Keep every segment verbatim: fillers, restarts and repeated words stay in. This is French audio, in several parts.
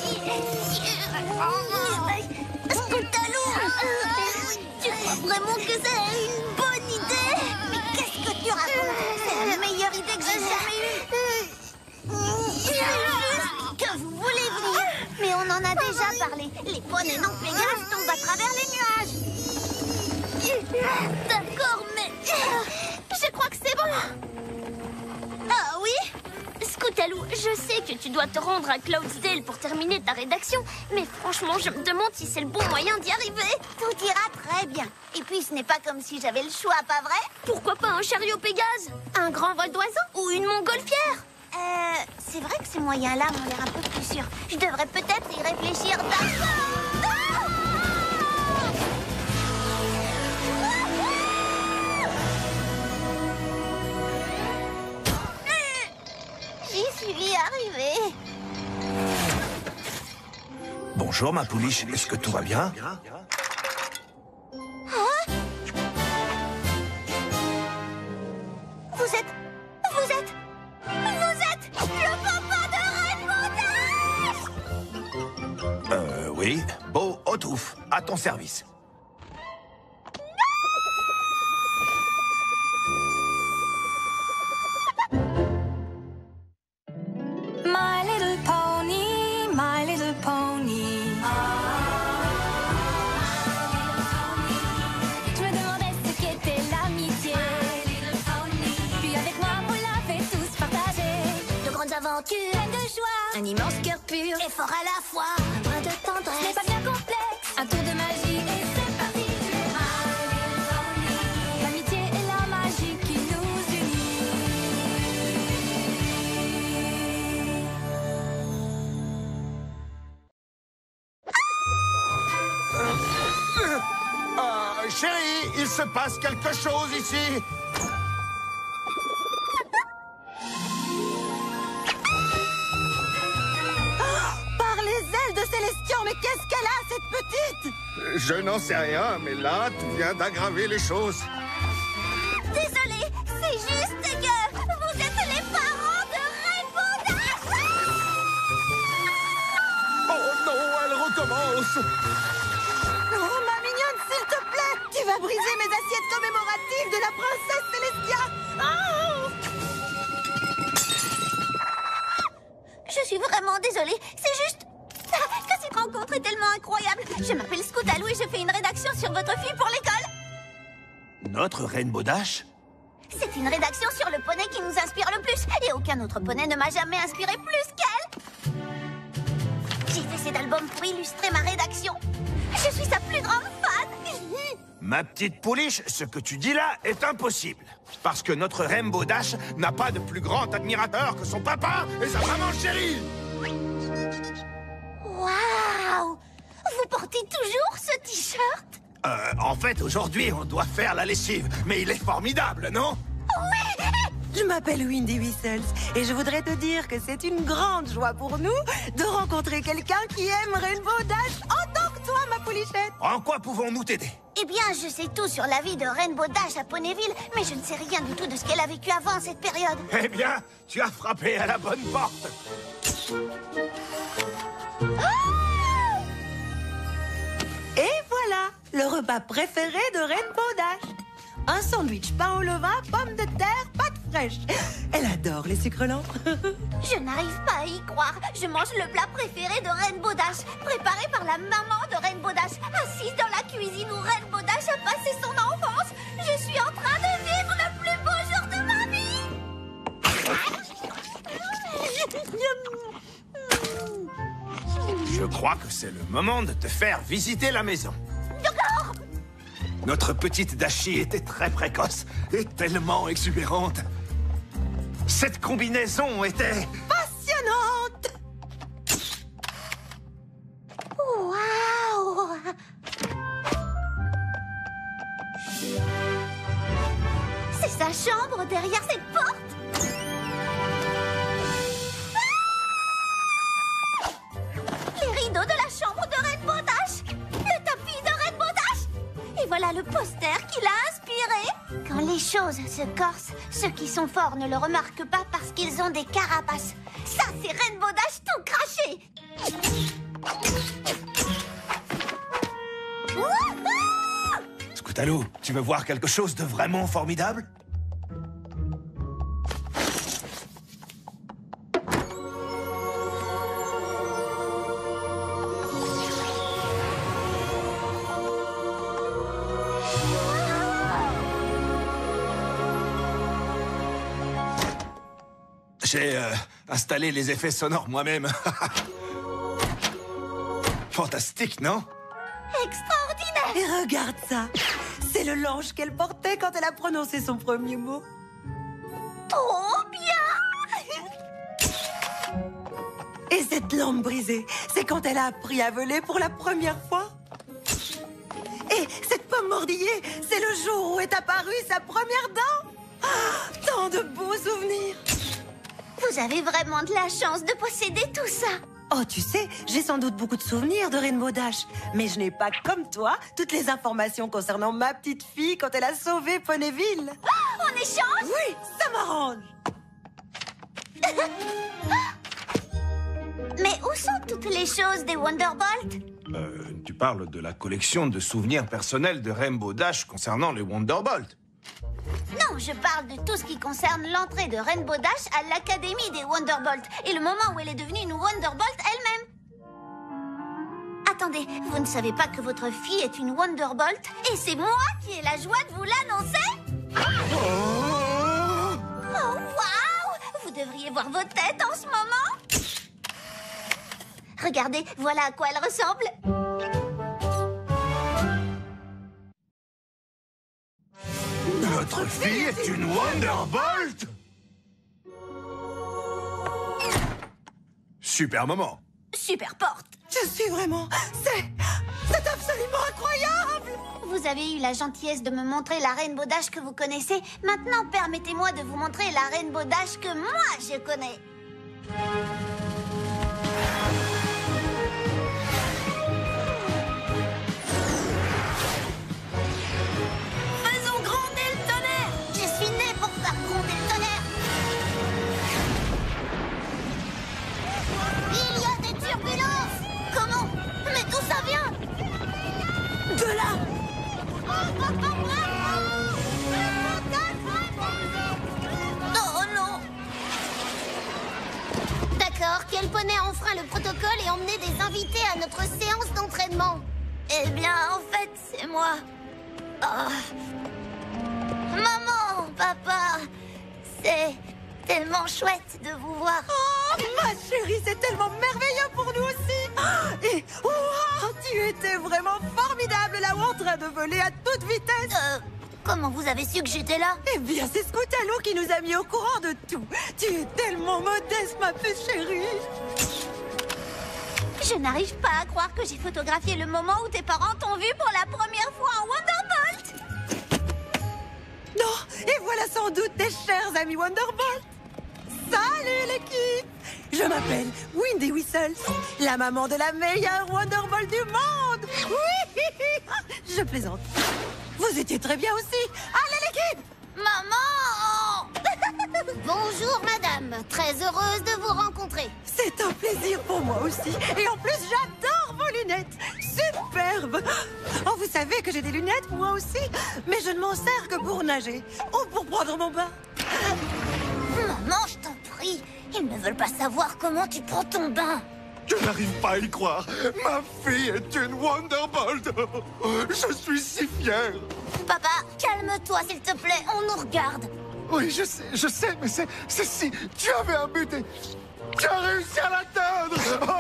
Scoutalou, tu crois vraiment que c'est une bonne idée? Mais qu'est-ce que tu racontes? C'est la meilleure idée que j'ai jamais eue. Que vous voulez venir? Mais on en a déjà parlé. Les poneys non Pégase tombent à travers les nuages. D'accord, mais... Je crois que c'est bon. Ah oui? Scoutalou, je sais que tu dois te rendre à Cloudsdale pour terminer ta rédaction, mais franchement, je me demande si c'est le bon moyen d'y arriver. Tout ira très bien. Et puis, ce n'est pas comme si j'avais le choix, pas vrai? Pourquoi pas un chariot Pégase? Un grand vol d'oiseaux? Ou une montgolfière? Euh, c'est vrai que ces moyens-là m'ont l'air un peu plus sûrs. Je devrais peut-être y réfléchir d'abord. J'y suis arrivée. Bonjour, ma pouliche. Est-ce que tout va bien? Hein? Vous êtes... Vous êtes... Vous êtes le papa de Rainbow Dash! Euh, oui. Beau Otouf, à ton service. My little pony, my little pony. Je me demandais ce qu'était l'amitié. Puis avec moi, vous l'avez tous partagé. De grandes aventures, Pleine de joie, un immense cœur pur et fort à la fois. un brin de Ce n'est tendresse. pas bien complexe, un tour de magie et c'est parti. L'amitié et la magie qui nous unit. Ah, chérie, il se passe quelque chose ici. Par les ailes de Célestion, mais qu'est-ce qu'elle a, cette petite? Je n'en sais rien, mais là, tu viens d'aggraver les choses. Désolée, c'est juste que vous êtes les parents de Rainbow Dash! Oh non, elle recommence. Oh, ma mignonne, s'il te plaît, tu vas briser mes assiettes commémoratives de la princesse Célestia. Oh! Je suis vraiment désolée, c'est juste que cette rencontre est tellement incroyable. Je m'appelle Scoutalou et je fais une rédaction sur votre fille pour l'école. Notre Rainbow Dash? C'est une rédaction sur le poney qui nous inspire le plus. Et aucun autre poney ne m'a jamais inspiré plus qu'elle. J'ai fait cet album pour illustrer ma rédaction. Je suis sa plus grande fan. Ma petite pouliche, ce que tu dis là est impossible. Parce que notre Rainbow Dash n'a pas de plus grand admirateur que son papa et sa maman chérie. Waouh! Vous portez toujours ce t-shirt? Euh, en fait, aujourd'hui, on doit faire la lessive. Mais il est formidable, non? Oui! Je m'appelle Windy Whistles et je voudrais te dire que c'est une grande joie pour nous de rencontrer quelqu'un qui aime Rainbow Dash autant que toi, ma poulichette. En quoi pouvons-nous t'aider? Eh bien, je sais tout sur la vie de Rainbow Dash à Ponyville, mais je ne sais rien du tout de ce qu'elle a vécu avant cette période. Eh bien, tu as frappé à la bonne porte. Et voilà, le repas préféré de Rainbow Dash. Un sandwich pain au levain, pommes de terre, pâte fraîche. Elle adore les sucres lents. Je n'arrive pas à y croire. Je mange le plat préféré de Rainbow Dash, préparé par la maman de Rainbow Dash, assise dans la cuisine où Rainbow Dash a passé son enfance. Je suis en train de vivre le plus beau jour de ma vie. Je crois que c'est le moment de te faire visiter la maison. D'accord. Notre petite Dashi était très précoce et tellement exubérante. Cette combinaison était... Passionnante. Waouh! C'est sa chambre derrière cette porte. Les rideaux de la chambre de Rainbow Dash. Le tapis de Rainbow Dash. Et voilà le poster qui l'a inspiré. Quand les choses se corsent, ceux qui sont forts ne le remarquent pas parce qu'ils ont des carapaces. Ça, c'est Rainbow Dash tout craché. Scootaloo, tu veux voir quelque chose de vraiment formidable? J'ai euh, installé les effets sonores moi-même. Fantastique, non? Extraordinaire! Et regarde ça. C'est le linge qu'elle portait quand elle a prononcé son premier mot. Trop bien! Et cette lampe brisée, c'est quand elle a appris à voler pour la première fois. Et cette pomme mordillée, c'est le jour où est apparue sa première dent. Ah, tant de beaux souvenirs. Vous avez vraiment de la chance de posséder tout ça. Oh, tu sais, j'ai sans doute beaucoup de souvenirs de Rainbow Dash. Mais je n'ai pas, comme toi, toutes les informations concernant ma petite fille quand elle a sauvé Ponyville. Oh, on échange? Oui, ça m'arrange. Mais où sont toutes les choses des Wonderbolt? Euh, tu parles de la collection de souvenirs personnels de Rainbow Dash concernant les Wonderbolt. Non, je parle de tout ce qui concerne l'entrée de Rainbow Dash à l'Académie des Wonderbolt et le moment où elle est devenue une Wonderbolt elle-même. Attendez, vous ne savez pas que votre fille est une Wonderbolt et c'est moi qui ai la joie de vous l'annoncer? Oh! Oh, waouh! Vous devriez voir vos têtes en ce moment. Regardez, voilà à quoi elle ressemble. Notre fille est une Wonderbolt? Super moment. Super porte. Je suis vraiment... C'est... C'est absolument incroyable. Vous avez eu la gentillesse de me montrer la Rainbow Dash que vous connaissez. Maintenant, permettez-moi de vous montrer la Rainbow Dash que moi, je connais. Faisons gronder le tonnerre. Je suis née pour faire gronder le tonnerre. Il y a des turbulences. Comment? Mais d'où ça vient? De là. Oh non! D'accord, quel poney a enfreint le protocole et emmené des invités à notre séance d'entraînement? Eh bien, en fait, c'est moi. Oh. Maman, papa, c'est tellement chouette de vous voir. Oh, ma chérie, c'est tellement merveilleux pour nous aussi. Et wow, tu étais vraiment formidable là-haut en train de voler à toute vitesse. Euh, comment vous avez su que j'étais là? Eh bien, c'est Scootaloo qui nous a mis au courant de tout. Tu es tellement modeste, ma petite chérie. Je n'arrive pas à croire que j'ai photographié le moment où tes parents t'ont vu pour la première fois en Wonderbolt. Non, et voilà sans doute tes chers amis Wonderbolt. Salut l'équipe. Je m'appelle Windy Whistles, la maman de la meilleure Wonderbolt du monde. Oui, je plaisante. Vous étiez très bien aussi. Allez l'équipe. Maman! Bonjour madame, très heureuse de vous rencontrer. C'est un plaisir pour moi aussi. Et en plus, j'adore vos lunettes. Superbe. Oh, vous savez que j'ai des lunettes, moi aussi. Mais je ne m'en sers que pour nager ou pour prendre mon bain. Maman, je t'en prie, ils ne veulent pas savoir comment tu prends ton bain. Je n'arrive pas à y croire. Ma fille est une Wonderbolt. Je suis si fier. Papa, calme-toi s'il te plaît, on nous regarde. Oui, je sais, je sais, mais c'est... c'est si... Tu avais un but et... Tu as réussi à l'atteindre.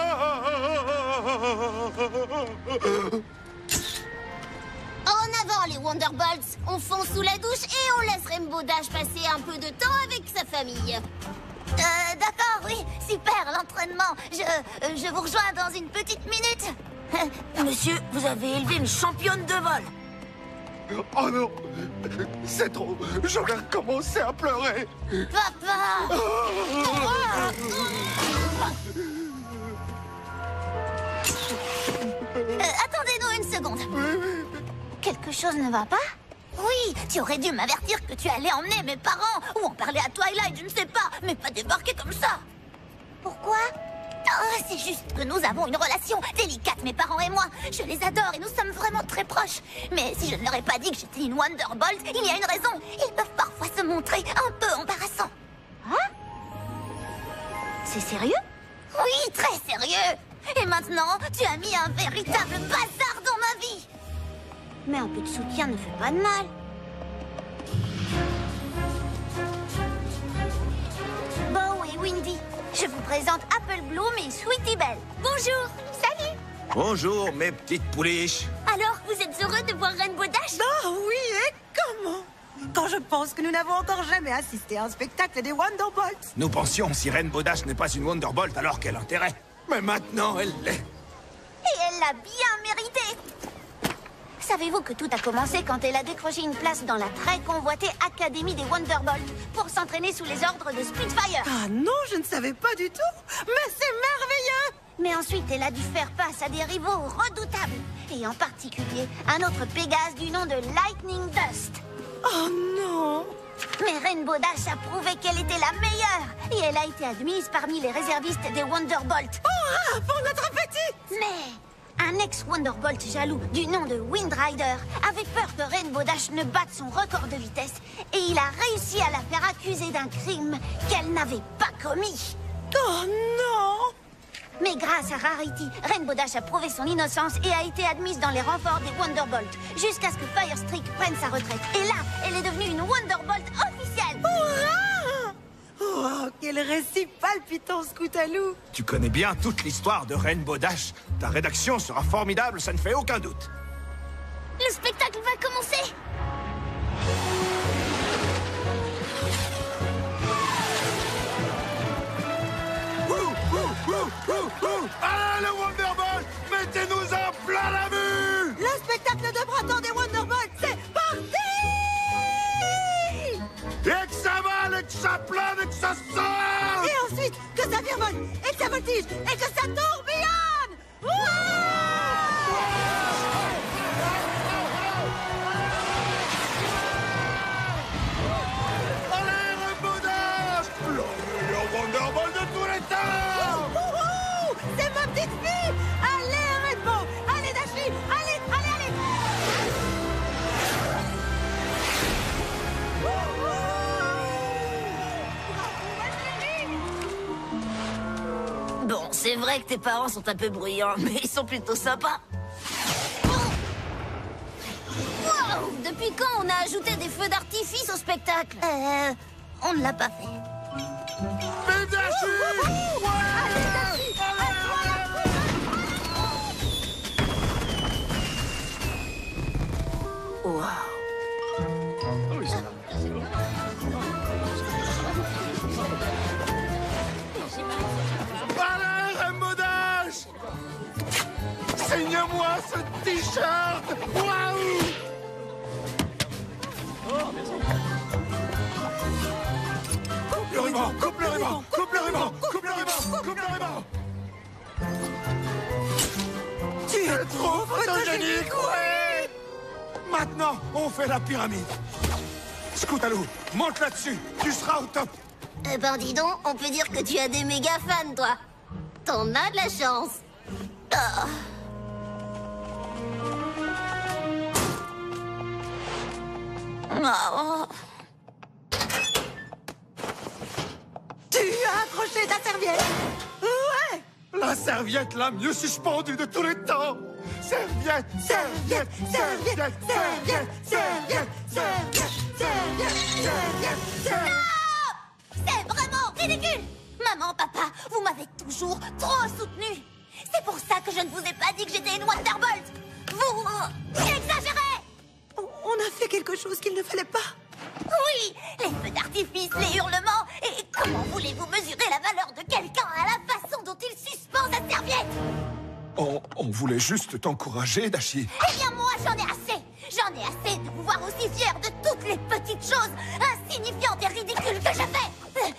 En avant les Wonderbolts, on fonce sous la douche et on laisse Rainbow Dash passer un peu de temps avec sa famille. Euh, d'accord, oui, super, l'entraînement. Je, euh, je vous rejoins dans une petite minute. Monsieur, vous avez élevé une championne de vol. Oh non, c'est trop. Je vais recommencer à pleurer. Papa. Euh, Attendez-nous une seconde. Quelque chose ne va pas? Oui, tu aurais dû m'avertir que tu allais emmener mes parents ou en parler à Twilight, je ne sais pas, mais pas débarquer comme ça. Pourquoi? Oh, C'est juste que nous avons une relation délicate, mes parents et moi. Je les adore et nous sommes vraiment très proches. Mais si je ne leur ai pas dit que j'étais une Wonderbolt, il y a une raison. Ils peuvent parfois se montrer un peu embarrassants. Hein? C'est sérieux? Oui, très sérieux. Et maintenant, tu as mis un véritable bazar dans ma vie. Mais un peu de soutien ne fait pas de mal. Beau et Windy, je vous présente Apple Bloom et Sweetie Belle. Bonjour. Salut. Bonjour, mes petites pouliches. Alors, vous êtes heureux de voir Rainbow Dash? Ah oui, et comment? Quand je pense que nous n'avons encore jamais assisté à un spectacle des Wonderbolts. Nous pensions si Rainbow Dash n'est pas une Wonderbolt, alors quel intérêt? Mais maintenant, elle l'est. Et elle l'a bien mérité. Savez-vous que tout a commencé quand elle a décroché une place dans la très convoitée Académie des Wonderbolts pour s'entraîner sous les ordres de Spitfire. Ah non, je ne savais pas du tout. Mais c'est merveilleux. Mais ensuite, elle a dû faire face à des rivaux redoutables. Et en particulier, un autre Pégase du nom de Lightning Dust. Oh non. Mais Rainbow Dash a prouvé qu'elle était la meilleure. Et elle a été admise parmi les réservistes des Wonderbolts. Hurrah pour notre petite. Mais un ex-Wonderbolt jaloux du nom de Windrider avait peur que Rainbow Dash ne batte son record de vitesse. Et il a réussi à la faire accuser d'un crime qu'elle n'avait pas commis. Oh non. Mais grâce à Rarity, Rainbow Dash a prouvé son innocence et a été admise dans les renforts des Wonderbolts, jusqu'à ce que Firestreak prenne sa retraite. Et là, elle est devenue une Wonderbolt officielle. Hurrah. Oh, quel récit palpitant, Scootaloo. Tu connais bien toute l'histoire de Rainbow Dash. Ta rédaction sera formidable, ça ne fait aucun doute. Le spectacle va commencer. Allez, le Wonderbolt, mettez-nous en plein la vue. Le spectacle de printemps des Wonderbolts, c'est parti. Et que ça vole, et que ça plane, et que ça sort. Et ensuite, que ça virevolte, et que ça voltige, et que ça tourbillonne. Allez, Rainbow Dash, le meilleur Wonderbolt de tous les temps. Wouhou! C'est ma petite fille. Allez, Rainbow. Allez, Dashy. Allez, allez, allez. Bon, c'est vrai que tes parents sont un peu bruyants, mais ils sont plutôt sympas. Wow! Depuis quand on a ajouté des feux d'artifice au spectacle? Euh, on ne l'a pas fait. Mais Dashy! Waouh. Allez, Rainbow Dash! Signe-moi ce t-shirt! Waouh! Coupe le ruban! Coupe le ruban! Coupe le ruban! Coupe le ruban! Coupe le ruban! Tu es Trop photogénique, oui! Maintenant, on fait la pyramide. Scootaloo, monte là-dessus. Tu seras au top. Eh ben dis donc, on peut dire que tu as des méga fans, toi. T'en as de la chance. Ah. Oh. Tu as accroché ta serviette. Ouais. La serviette la mieux suspendue de tous les temps. Serviette, serviette, serviette, serviette, serviette, serviette, serviette, serviette, serviette. C'est vraiment ridicule. Maman, papa, vous m'avez toujours trop soutenu. C'est pour ça que je ne vous ai pas dit que j'étais une Wonderbolt. Vous euh, exagérez. On a fait quelque chose qu'il ne fallait pas. Oui, les feux d'artifice, les hurlements. Et comment voulez-vous mesurer la valeur de quelqu'un à la façon dont il suspend sa serviette? On, on voulait juste t'encourager, Dashy. Eh bien, moi, j'en ai assez. J'en ai assez de vous voir aussi fier de toutes les petites choses insignifiantes et ridicules que je fais.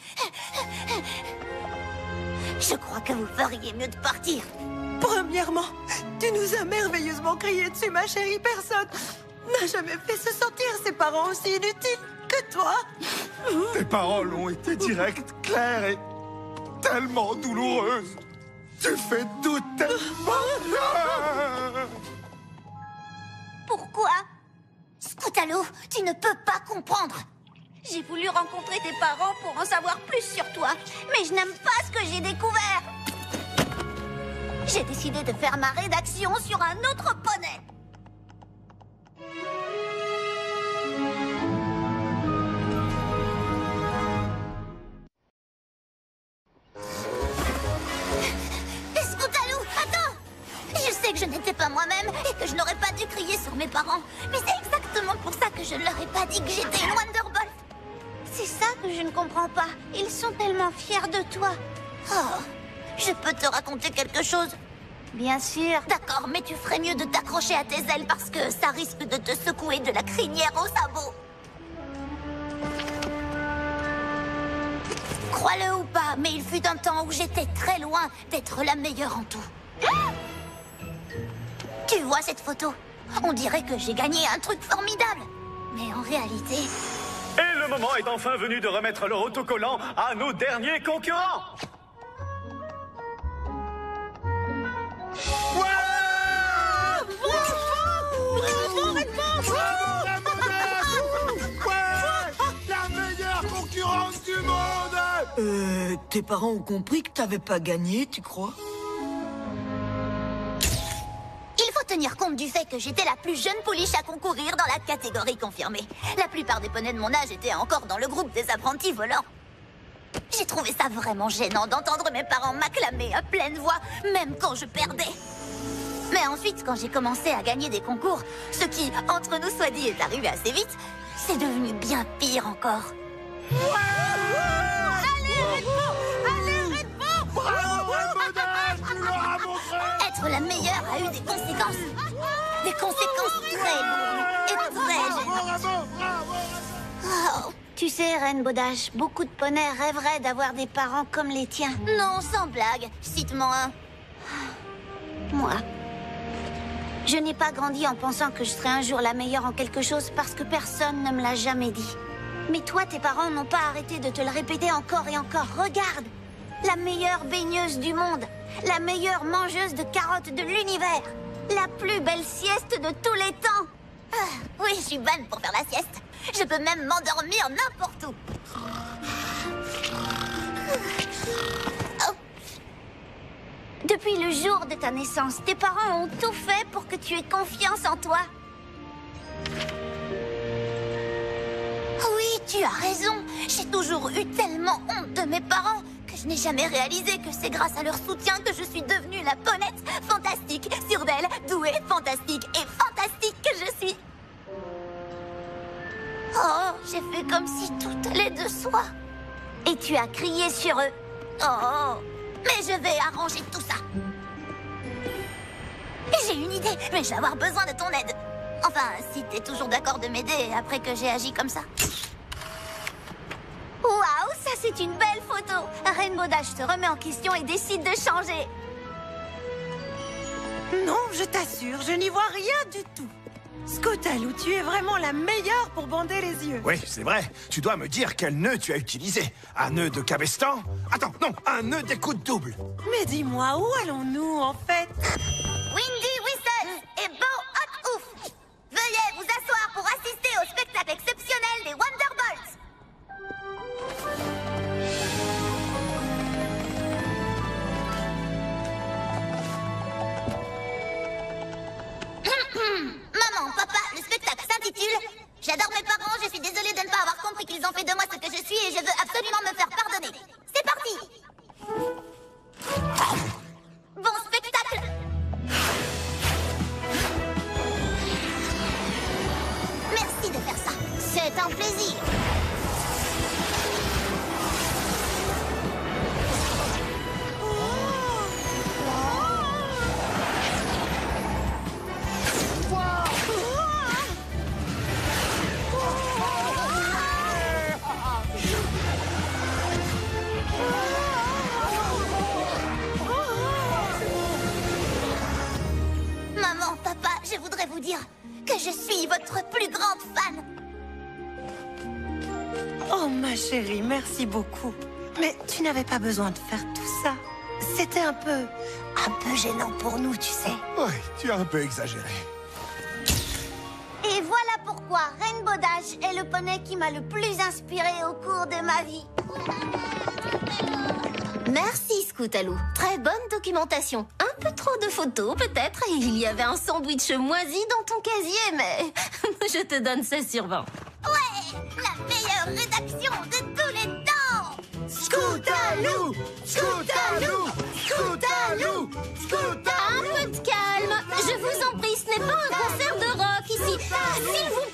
Je crois que vous feriez mieux de partir. Premièrement, tu nous as merveilleusement crié dessus, ma chérie. Personne n'a jamais fait se sentir ses parents aussi inutiles que toi. Tes paroles ont été directes, claires et tellement douloureuses. Tu fais tout tellement bien. Pourquoi? Scootaloo, tu ne peux pas comprendre. J'ai voulu rencontrer tes parents pour en savoir plus sur toi, mais je n'aime pas ce que j'ai découvert. J'ai décidé de faire ma rédaction sur un autre poney. Scootaloo, attends! Je sais que je n'étais pas moi-même et que je n'aurais pas dû crier sur mes parents, mais c'est exactement pour ça que je ne leur ai pas dit que j'étais une Wonderbolt. C'est ça que je ne comprends pas. Ils sont tellement fiers de toi. Oh, je peux te raconter quelque chose? Bien sûr. D'accord, mais tu ferais mieux de t'accrocher à tes ailes parce que ça risque de te secouer de la crinière au sabot. Crois-le ou pas, mais il fut un temps où j'étais très loin d'être la meilleure en tout. Ah! Tu vois cette photo? On dirait que j'ai gagné un truc formidable. Mais en réalité... Et le moment est enfin venu de remettre leur autocollant à nos derniers concurrents. Ouais! Bravo, Redmond! Bravo, Redmond! Ouais! La meilleure concurrence du monde! Euh, tes parents ont compris que t'avais pas gagné, tu crois? Il faut tenir compte du fait que j'étais la plus jeune pouliche à concourir dans la catégorie confirmée. La plupart des poneys de mon âge étaient encore dans le groupe des apprentis volants. J'ai trouvé ça vraiment gênant d'entendre mes parents m'acclamer à pleine voix, même quand je perdais. Mais ensuite, quand j'ai commencé à gagner des concours, ce qui, entre nous soit dit, est arrivé assez vite, c'est devenu bien pire encore. Allez, Redmond! Allez, Redmond! Bravo, Redmond! Tu leur as montré! Être la meilleure a eu des conséquences. Des conséquences très lourdes et très gênantes. Bravo, bravo! Oh, tu sais, Rainbow Dash, beaucoup de poneys rêveraient d'avoir des parents comme les tiens. Non, sans blague. Cite-moi un. Moi. Je n'ai pas grandi en pensant que je serais un jour la meilleure en quelque chose parce que personne ne me l'a jamais dit. Mais toi, tes parents n'ont pas arrêté de te le répéter encore et encore. Regarde! La meilleure baigneuse du monde. La meilleure mangeuse de carottes de l'univers. La plus belle sieste de tous les temps. Ah, oui, je suis bonne pour faire la sieste. Je peux même m'endormir n'importe où. Oh. Depuis le jour de ta naissance, tes parents ont tout fait pour que tu aies confiance en toi. Oui, tu as raison. J'ai toujours eu tellement honte de mes parents que je n'ai jamais réalisé que c'est grâce à leur soutien que je suis devenue la ponette fantastique, sûre d'elle, douée, fantastique et fantastique que je suis. Oh, j'ai fait comme si tout allait de soi. Et tu as crié sur eux. Oh, mais je vais arranger tout ça. J'ai une idée, mais je vais avoir besoin de ton aide. Enfin, si t'es toujours d'accord de m'aider après que j'ai agi comme ça. Waouh, ça c'est une belle photo. Rainbow Dash se remet en question et décide de changer. Non, je t'assure, je n'y vois rien du tout. Scootaloo, tu es vraiment la meilleure pour bander les yeux. Oui, c'est vrai. Tu dois me dire quel nœud tu as utilisé. Un nœud de cabestan? Attends, non, un nœud d'écoute double. Mais dis-moi, où allons-nous en fait? Windy Whistle et Beau Hot Ouf. Veuillez vous asseoir pour assister au spectacle exceptionnel des Wonderbolts. Maman, papa, le spectacle s'intitule « J'adore mes parents, je suis désolée de ne pas avoir compris qu'ils ont fait de moi ce que je suis et je veux absolument me faire pardonner. » C'est parti! Bon spectacle! Merci de faire ça. C'est un plaisir. Maman, papa, je voudrais vous dire que je suis votre plus grande fan. Oh ma chérie, merci beaucoup. Mais tu n'avais pas besoin de faire tout ça. C'était un peu... un peu gênant pour nous, tu sais. Oui, tu as un peu exagéré. Et voilà pourquoi Rainbow Dash est le poney qui m'a le plus inspiré au cours de ma vie. Merci, Scootaloo. Très bonne documentation. Un peu trop de photos, peut-être. Et il y avait un sandwich moisi dans ton casier, mais je te donne seize sur vingt. Ouais, la meilleure rédaction de tous les temps. Scootaloo! Scootaloo! Scootaloo! Scootaloo! Un peu de calme. Je vous en prie, ce n'est pas un concert de rock ici. S'il vous